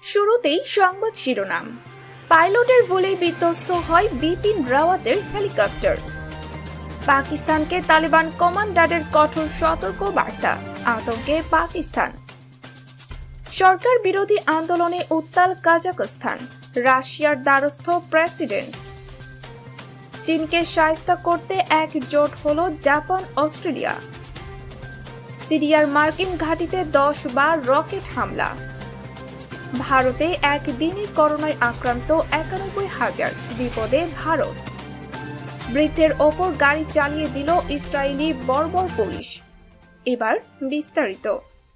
শুরুতেই সংবাদ শিরোনাম। পাইলটের ভুলেই বিধ্বস্ত হয় বিপিন রাওয়াতের হেলিকপ্টার। পাকিস্তানকে তালিবান কমান্ডারের কঠোর সতর্ক বার্তা, আতঙ্কে পাকিস্তান। সরকার বিরোধী আন্দোলনে উত্তাল কাজাখস্তান, রাশিয়ার দ্বারস্থ প্রেসিডেন্ট। চীনকে শায়েস্তা করতে একজোট হল জাপান অস্ট্রেলিয়া। সিরিয়ার মার্কিন ঘাঁটিতে 10 বার রকেট হামলা। ভারতে একদিনে করোনায় আক্রান্ত 91,000, বিপদে ভারত। বৃদ্ধের ওপর গাড়ি চালিয়ে দিল ইসরায়েলি বর্বর পুলিশ। এবার বিস্তারিত।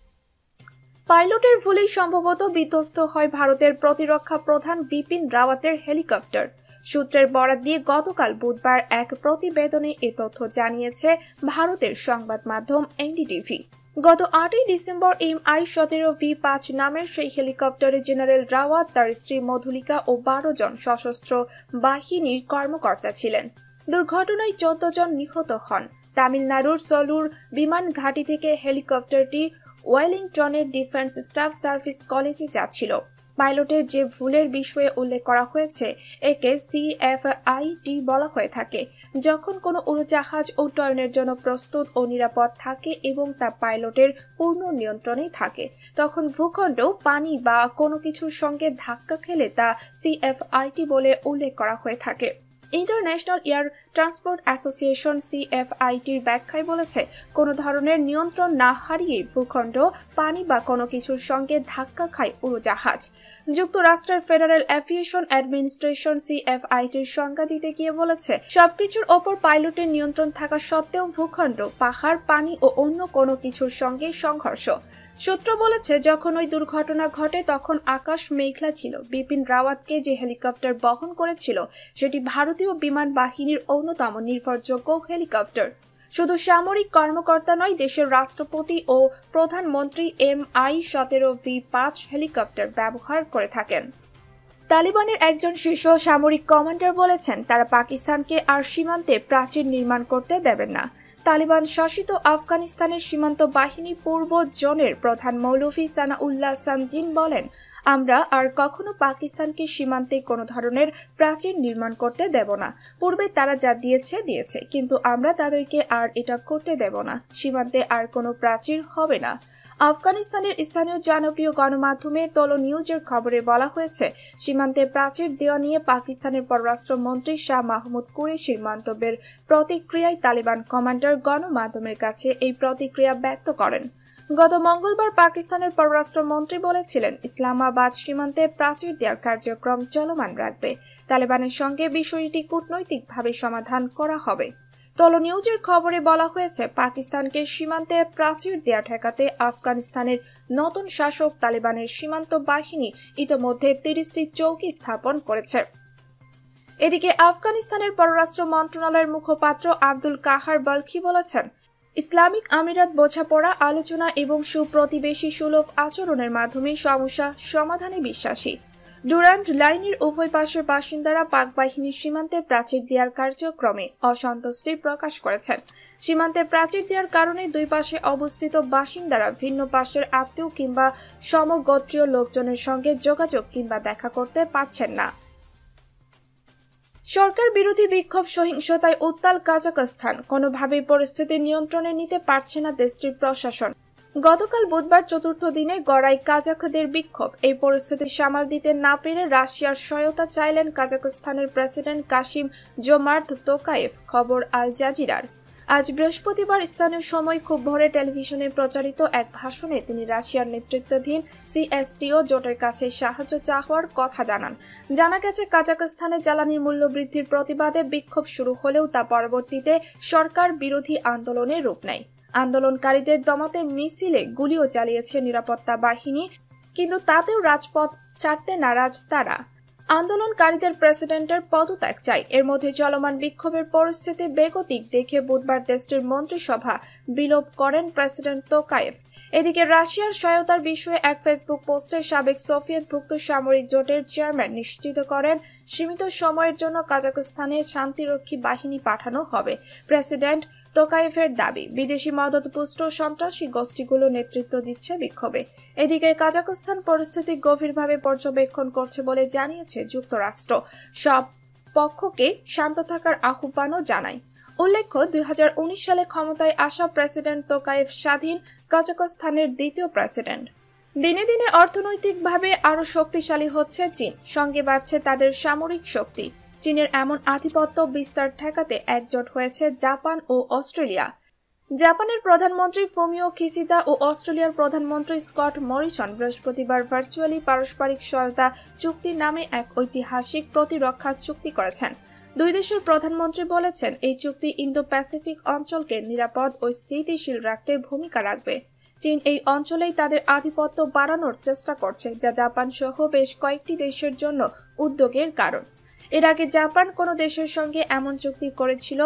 পাইলটের ভুলেই সম্ভবত বিধ্বস্ত হয় ভারতের প্রতিরক্ষা প্রধান বিপিন রাওয়াতের হেলিকপ্টার। সূত্রের বরাত দিয়ে গতকাল বুধবার এক প্রতিবেদনে এ তথ্য জানিয়েছে ভারতের সংবাদ মাধ্যম এনডিটিভি। গত 8ই ডিসেম্বর MI-17V5 নামের সেই হেলিকপ্টারে জেনারেল রাওয়াত, তার স্ত্রী মধুলিকা ও 12 জন সশস্ত্র বাহিনীর কর্মকর্তা ছিলেন। দুর্ঘটনায় 14 জন নিহত হন। তামিলনাড়ুর সলুর বিমান ঘাঁটি থেকে হেলিকপ্টারটি ওয়েলিংটনের ডিফেন্স স্টাফ সার্ভিস কলেজে যাচ্ছিল। পাইলটের যে ভুলের বিষয়ে উল্লেখ করা হয়েছে একে CFIT বলা হয়ে থাকে, যখন কোনো উড়োজাহাজ উড্ডয়নের জন্য প্রস্তুত ও নিরাপদ থাকে এবং তা পাইলটের পূর্ণ নিয়ন্ত্রণেই থাকে, তখন ভূখণ্ড, পানি বা কোনো কিছুর সঙ্গে ধাক্কা খেলে তা CFIT বলে উল্লেখ করা হয়ে থাকে। ইন্টারন্যাশনাল এয়ার ট্রান্সপোর্ট অ্যাসোসিয়েশন CFITর ব্যাখ্যায় বলেছে, কোনো ধরনের নিয়ন্ত্রণ না হারিয়ে ভূখণ্ড, পানি বা কোনো কিছুর সঙ্গে ধাক্কা খায় উড়োজাহাজ। যুক্তরাষ্ট্রের ফেডারেল এভিয়েশন অ্যাডমিনিস্ট্রেশন CFITর সংজ্ঞা দিতে গিয়ে বলেছে, সবকিছুর ওপর পাইলটের নিয়ন্ত্রণ থাকা সত্ত্বেও ভূখণ্ড, পাহাড়, পানি ও অন্য কোনো কিছুর সঙ্গে সংঘর্ষ। সূত্র বলেছে, যখন ওই দুর্ঘটনা ঘটে তখন আকাশ মেঘলা ছিল। বিপিন রাওয়াতকে যে হেলিকপ্টার বহন করেছিল সেটি ভারতীয় বিমান বাহিনীর অন্যতম নির্ভরযোগ্য হেলিকপ্টার। শুধু সামরিক কর্মকর্তা নয়, দেশের রাষ্ট্রপতি ও প্রধানমন্ত্রী MI-17V5 হেলিকপ্টার ব্যবহার করে থাকেন। তালিবানের একজন শীর্ষ সামরিক কমান্ডার বলেছেন, তারা পাকিস্তানকে আর সীমান্তে প্রাচীর নির্মাণ করতে দেবেন না। তালিবান শাসিত আফগানিস্তানের সীমান্ত বাহিনী পূর্ব জোনের প্রধান মৌলভী সানাউল্লাহ সানজিন বলেন, আমরা আর কখনো পাকিস্তানকে সীমান্তে কোনো ধরনের প্রাচীর নির্মাণ করতে দেব না। পূর্বে তারা যা দিয়েছে, কিন্তু আমরা তাদেরকে আর এটা করতে দেব না। সীমান্তে আর কোনো প্রাচীর হবে না। আফগানিস্তানের স্থানীয় জনপ্রিয় গণমাধ্যমে তোলো নিউজের খবরে বলা হয়েছে, সীমান্তে প্রাচীর দেওয়া নিয়ে পাকিস্তানের পররাষ্ট্রমন্ত্রী শাহ মাহমুদ কুরেশির মন্তব্যের প্রতিক্রিয়ায় তালিবান কমান্ডার গণমাধ্যমের কাছে এই প্রতিক্রিয়া ব্যক্ত করেন। গত মঙ্গলবার পাকিস্তানের পররাষ্ট্রমন্ত্রী বলেছিলেন, ইসলামাবাদ সীমান্তে প্রাচীর দেওয়ার কার্যক্রম চলমান রাখবে। তালেবানের সঙ্গে বিষয়টি কূটনৈতিকভাবে সমাধান করা হবে। তোলো নিউজের খবরে বলা হয়েছে, পাকিস্তানকে সীমান্তে প্রাচীর দেয়া ঠেকাতে আফগানিস্তানের নতুন শাসক তালেবানের সীমান্ত বাহিনী ইতোমধ্যে 30টি চৌকি স্থাপন করেছে। এদিকে আফগানিস্তানের পররাষ্ট্র মন্ত্রণালয়ের মুখপাত্র আব্দুল কাহার বালখি বলেছেন, ইসলামিক আমিরাত বোঝাপড়া, আলোচনা এবং সুপ্রতিবেশী সুলভ আচরণের মাধ্যমে সমস্যা সমাধানে বিশ্বাসী। ডুরান্ড লাইনের উভয় পাশের বাসিন্দারা পাক বাহিনীর সীমান্তে প্রাচীর দেওয়ার কার্যক্রমে অসন্তুষ্টি প্রকাশ করেছেন। সীমান্তে প্রাচীর দেওয়ার কারণে দুই পাশে অবস্থিত বাসিন্দারা ভিন্ন পাশের আত্মীয় কিংবা সমগোত্রীয় লোকজনের সঙ্গে যোগাযোগ কিংবা দেখা করতে পারছেন না। সরকার বিরোধী বিক্ষোভ, সহিংসতায় উত্তাল কাজাখস্তান, কোনোভাবেই পরিস্থিতি নিয়ন্ত্রণে নিতে পারছে না দেশটির প্রশাসন। গতকাল বুধবার চতুর্থ দিনে গড়ায় কাজাখদের বিক্ষোভ। এই পরিস্থিতি সামাল দিতে না পেরে রাশিয়ার সহায়তা চাইলেন কাজাখস্তানের প্রেসিডেন্ট কাশিম জোমার্ত তোকায়েভ। খবর আল জাজিরার। আজ বৃহস্পতিবার স্থানীয় সময় খুব ভোরে টেলিভিশনে প্রচারিত এক ভাষণে তিনি রাশিয়ার নেতৃত্বাধীন CSTO জোটের কাছে সাহায্য চাওয়ার কথা জানান। জানা গেছে, কাজাখস্তানে জ্বালানির মূল্য বৃদ্ধির প্রতিবাদে বিক্ষোভ শুরু হলেও তা পরবর্তীতে সরকার বিরোধী আন্দোলনে রূপ নেয়। আন্দোলনকারীদের দমাতে মিছিলে গুলিও চালিয়েছে নিরাপত্তা বাহিনী, কিন্তু তাতেও রাজপথ ছাড়তে নারাজ তারা। আন্দোলনকারীদের প্রেসিডেন্টের পদত্যাগ চাই। এর মধ্যে চলমান বিক্ষোভের পরিস্থিতি বেগতিক দেখে বুধবার দেশটির মন্ত্রিসভা বিলোপ করেন প্রেসিডেন্ট তোকায়েভ। এদিকে রাশিয়ার সহায়তার বিষয়ে এক ফেসবুক পোস্টে সাবেক সোভিয়েতভুক্ত সামরিক জোটের চেয়ারম্যান নিশ্চিত করেন, সীমিত সময়ের জন্য কাজাখস্তানে শান্তিরক্ষী বাহিনী পাঠানো হবে। প্রেসিডেন্ট তোকায়েভের দাবি, বিদেশি মদতপুষ্ট সন্ত্রাসী গোষ্ঠীগুলো নেতৃত্ব দিচ্ছে বিক্ষোভে। এদিকে কাজাখস্তান পরিস্থিতি গভীরভাবে পর্যবেক্ষণ করছে বলে জানিয়েছে যুক্তরাষ্ট্র। সব পক্ষকে শান্ত থাকার আহ্বানও জানায়। উল্লেখ্য, 2019 সালে ক্ষমতায় আসা প্রেসিডেন্ট তোকায়েভ স্বাধীন কাজাখস্তানের দ্বিতীয় প্রেসিডেন্ট। দিনে দিনে অর্থনৈতিকভাবে আরও শক্তিশালী হচ্ছে চীন, সঙ্গে বাড়ছে তাদের সামরিক শক্তি। চীনের এমন আধিপত্য বিস্তার ঠেকাতে একজোট হয়েছে জাপান ও অস্ট্রেলিয়া। জাপানের প্রধানমন্ত্রী ফুমিও কিশিদা ও অস্ট্রেলিয়ার প্রধানমন্ত্রী স্কট মরিসন বৃহস্পতিবার ভার্চুয়ালি পারস্পরিক সহায়তা চুক্তি নামে এক ঐতিহাসিক প্রতিরক্ষা চুক্তি করেছেন। দুই দেশের প্রধানমন্ত্রী বলেছেন, এই চুক্তি ইন্দো প্যাসিফিক অঞ্চলকে নিরাপদ ও স্থিতিশীল রাখতে ভূমিকা রাখবে। চীন এই অঞ্চলেই তাদের আধিপত্য বাড়ানোর চেষ্টা করছে, যা জাপান সহ বেশ কয়েকটি দেশের জন্য উদ্বেগের কারণ। এর আগে জাপান কোনো দেশের সঙ্গে এমন চুক্তি করেছিল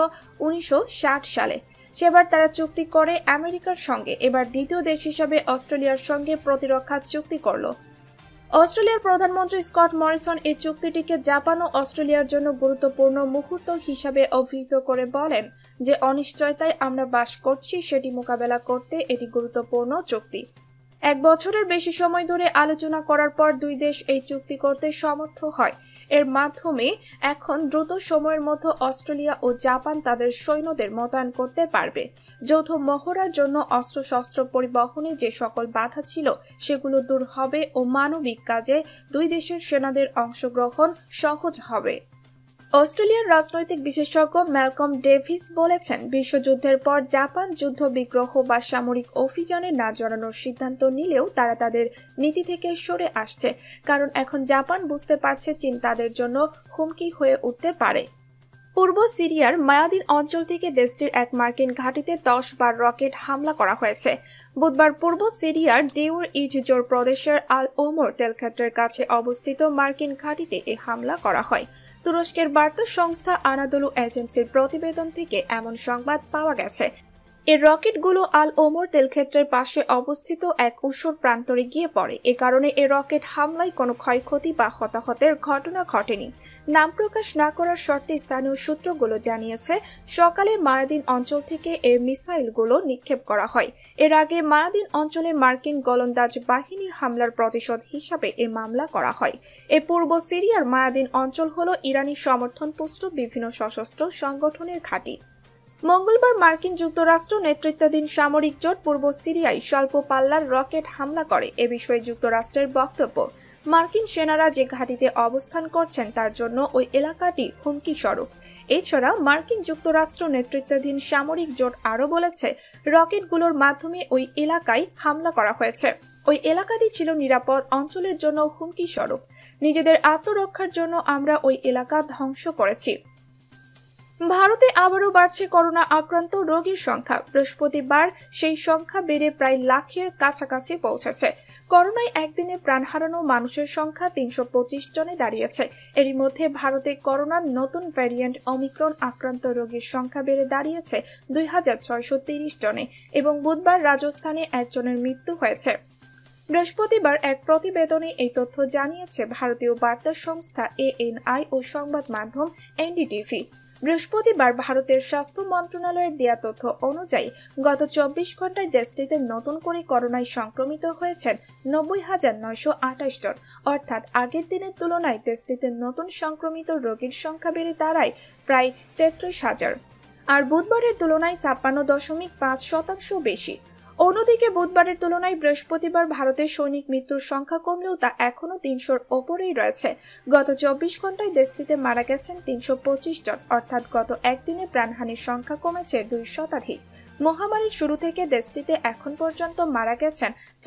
1960 সালে। সেবার তারা চুক্তি করে আমেরিকার সঙ্গে। এবার দ্বিতীয় দেশ হিসাবে অস্ট্রেলিয়ার সঙ্গে প্রতিরক্ষা চুক্তি করল। অস্ট্রেলিয়ার প্রধানমন্ত্রী স্কট মরিসন এই চুক্তিটিকে জাপান ও অস্ট্রেলিয়ার জন্য গুরুত্বপূর্ণ মুহূর্ত হিসাবে অভিহিত করে বলেন যে অনিশ্চয়তায় আমরা বাস করছি, সেটি মোকাবেলা করতে এটি গুরুত্বপূর্ণ চুক্তি। 1 বছরের বেশি সময় ধরে আলোচনা করার পর দুই দেশ এই চুক্তি করতে সমর্থ হয়। এর মাধ্যমে এখন দ্রুত সময়ের মধ্যে অস্ট্রেলিয়া ও জাপান তাদের সৈন্যদের মোতায়েন করতে পারবে। যৌথ মহড়ার জন্য অস্ত্রশস্ত্র পরিবহনে যে সকল বাধা ছিল সেগুলো দূর হবে ও মানবিক কাজে দুই দেশের সেনাদের অংশগ্রহণ সহজ হবে। অস্ট্রেলিয়ার রাজনৈতিক বিশেষজ্ঞ ম্যালকম ডেভিস বলেছেন, বিশ্বযুদ্ধের পর জাপান যুদ্ধ বিগ্রহ বা সামরিক অভিযানে না জড়ানোর সিদ্ধান্ত নিলেও তারা তাদের নীতি থেকে সরে আসছে, কারণ এখন জাপান বুঝতে পারছে চীন তাদের জন্য হুমকি হয়ে উঠতে পারে। পূর্ব সিরিয়ার মায়াদিন অঞ্চল থেকে দেশটির এক মার্কিন ঘাঁটিতে 10 বার রকেট হামলা করা হয়েছে। বুধবার পূর্ব সিরিয়ার দেউর ইজজোর প্রদেশের আল ওমর তেলক্ষেত্রের কাছে অবস্থিত মার্কিন ঘাঁটিতে এই হামলা করা হয়। তুরস্কের বার্তা সংস্থা আনাদোলু এজেন্সির প্রতিবেদন থেকে এমন সংবাদ পাওয়া গেছে। এর রকেটগুলো আল ওমর তেলক্ষেত্রের পাশে অবস্থিত এক ঊষর প্রান্তরে গিয়ে পড়ে। এ কারণে এ রকেট হামলায় কোনো ক্ষয়ক্ষতি বা হতাহতের ঘটনা ঘটেনি। নাম প্রকাশ না করার শর্তে স্থানীয় সূত্রগুলো জানিয়েছে, সকালে মায়াদিন অঞ্চল থেকে এ মিসাইলগুলো নিক্ষেপ করা হয়। এর আগে মায়াদিন অঞ্চলে মার্কিন গোলন্দাজ বাহিনীর হামলার প্রতিশোধ হিসাবে এ মামলা করা হয়। এ পূর্ব সিরিয়ার মায়াদিন অঞ্চল হল ইরানি সমর্থনপুষ্ট বিভিন্ন সশস্ত্র সংগঠনের ঘাঁটি। মঙ্গলবার মার্কিন যুক্তরাষ্ট্র নেতৃত্বাধীন সামরিক জোট পূর্ব সিরিয়ায় স্বল্প পাল্লার রকেট হামলা করে। এ বিষয়ে যুক্তরাষ্ট্রের বক্তব্য, মার্কিন সেনারা যে ঘাঁটিতে অবস্থান করছেন তার জন্য ওই এলাকাটি হুমকি স্বরূপ। এছাড়া মার্কিন যুক্তরাষ্ট্র নেতৃত্বাধীন সামরিক জোট আরও বলেছে, রকেটগুলোর মাধ্যমে ওই এলাকায় হামলা করা হয়েছে। ওই এলাকাটি ছিল নিরাপদ অঞ্চলের জন্য হুমকি স্বরূপ। নিজেদের আত্মরক্ষার জন্য আমরা ওই এলাকা ধ্বংস করেছি। ভারতে আবারও বাড়ছে করোনা আক্রান্ত রোগীর সংখ্যা। বৃহস্পতিবার সেই সংখ্যা বেড়ে প্রায় লাখের কাছাকাছি পৌঁছেছে। করোনায় একদিনে প্রাণ হারানো মানুষের সংখ্যা 325 জনে দাঁড়িয়েছে। এরই মধ্যে ভারতে করোনার নতুন ভ্যারিয়েন্ট অমিক্রন আক্রান্ত রোগীর সংখ্যা বেড়ে দাঁড়িয়েছে 2630 জনে এবং বুধবার রাজস্থানে একজনের মৃত্যু হয়েছে। বৃহস্পতিবার এক প্রতিবেদনে এই তথ্য জানিয়েছে ভারতীয় বার্তা সংস্থা ANI ও সংবাদ মাধ্যম NDTV। বৃহস্পতিবার ভারতের স্বাস্থ্য মন্ত্রণালয়ের দেয়া তথ্য অনুযায়ী গত 24 ঘন্টায় দেশটিতে নতুন করে করোনায় সংক্রমিত হয়েছেন 90,928 জন, অর্থাৎ আগের দিনের তুলনায় দেশটিতে নতুন সংক্রমিত রোগীর সংখ্যা বেড়ে দাঁড়ায় প্রায় 33,000, আর বুধবারের তুলনায় 56.5% বেশি। অন্যদিকে বুধবারের তুলনায় বৃহস্পতিবার ভারতের সৈনিক মৃত্যুর সংখ্যা কমলেও তা এখনও 300-র ওপরেই রয়েছে। গত 24 ঘন্টায় দেশটিতে মারা গেছেন 325 জন, অর্থাৎ গত একদিনে প্রাণহানির সংখ্যা কমেছে 2 শতাধিক। মহামারীর শুরু থেকে দেশটিতে এখন পর্যন্ত মারা গেছেন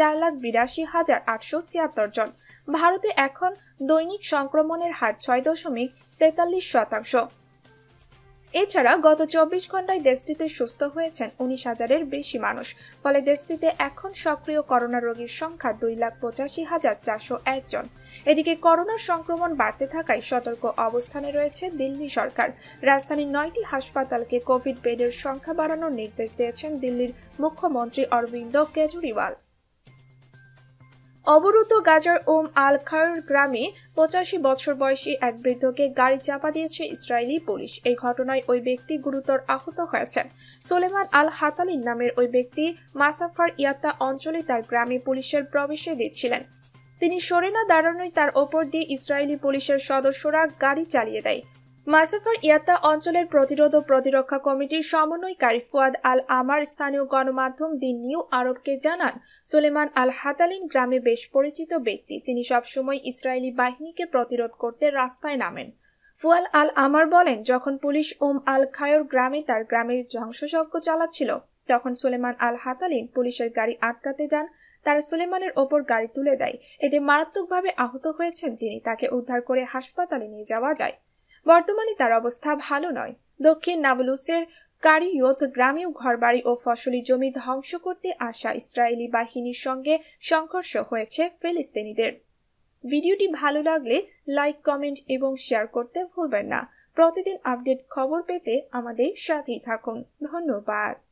4,82,876 জন। ভারতে এখন দৈনিক সংক্রমণের হার 6.43%। এছাড়া গত 24 ঘন্টায় দেশটিতে সুস্থ হয়েছেন 19,000-এর বেশি মানুষ। ফলে দেশটিতে এখন সক্রিয় করোনা রোগীর সংখ্যা 2,85,401 জন। এদিকে করোনার সংক্রমণ বাড়তে থাকায় সতর্ক অবস্থানে রয়েছে দিল্লি সরকার। রাজধানীর 9টি হাসপাতালকে কোভিড বেডের সংখ্যা বাড়ানোর নির্দেশ দিয়েছেন দিল্লির মুখ্যমন্ত্রী অরবিন্দ কেজরিওয়াল। অবরুদ্ধ গাজার আল খায়র গ্রামে 85 বছর বয়সী এক বৃদ্ধকে গাড়ি চাপা দিয়েছে ইসরায়েলি পুলিশ। এই ঘটনায় ওই ব্যক্তি গুরুতর আহত হয়েছেন। সুলেমান আল হাতালিন নামের ওই ব্যক্তি মাসাফার ইয়াত্তা অঞ্চলে তার গ্রামে পুলিশের প্রবেশে দিচ্ছিলেন। তিনি সরে না দাঁড়ানোয় তার ওপর দিয়ে ইসরায়েলি পুলিশের সদস্যরা গাড়ি চালিয়ে দেয়। মাসাফার ইয়াত্তা অঞ্চলের প্রতিরোধ ও প্রতিরক্ষা কমিটির সমন্বয়কারী ফুয়াদ আল আমার স্থানীয় গণমাধ্যম দি নিউ আরবকে জানান, সুলেমান আল হাতালিন গ্রামে বেশ পরিচিত ব্যক্তি। তিনি সবসময় ইসরায়েলি বাহিনীকে প্রতিরোধ করতে রাস্তায় নামেন। ফুয়াদ আল আমার বলেন, যখন পুলিশ আল খায়র গ্রামে তার গ্রামে ধ্বংসযজ্ঞ চালাচ্ছিল, তখন সুলেমান আল হাতালিন পুলিশের গাড়ি আটকাতে যান। তারা সুলেমানের ওপর গাড়ি তুলে দেয়। এতে মারাত্মকভাবে আহত হয়েছেন তিনি। তাকে উদ্ধার করে হাসপাতালে নিয়ে যাওয়া যায়। বর্তমানে তার অবস্থা ভালো নয়। দক্ষিণ নাবলুসের কারিয়ত গ্রামেও ঘরবাড়ি ও ফসলি জমি ধ্বংস করতে আসা ইসরায়েলি বাহিনীর সঙ্গে সংঘর্ষ হয়েছে ফিলিস্তিনিদের। ভিডিওটি ভালো লাগলে লাইক, কমেন্ট এবং শেয়ার করতে ভুলবেন না। প্রতিদিন আপডেট খবর পেতে আমাদের সাথেই থাকুন। ধন্যবাদ।